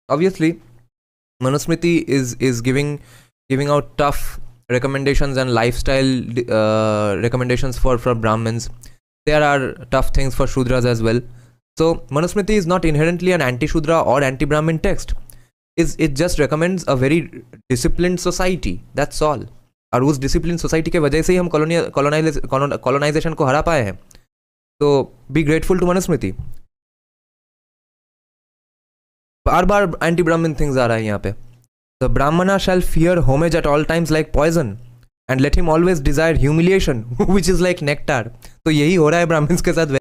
obviously Manusmriti is giving out tough recommendations and lifestyle recommendations for Brahmins. There are tough things for Shudras as well. So Manusmriti is not inherently an anti-Shudra or anti-Brahmin text. It just recommends a very disciplined society. That's all. और उस disciplined society के वजह से ही हम colonization को हरा पाए हैं. So be grateful to Manusmriti. Bar anti-Brahmin things आ रहा है यहाँ पे. The Brahmana shall fear homage at all times like poison, and let him always desire humiliation, which is like nectar. तो यही हो रहा है Brahmins के साथ.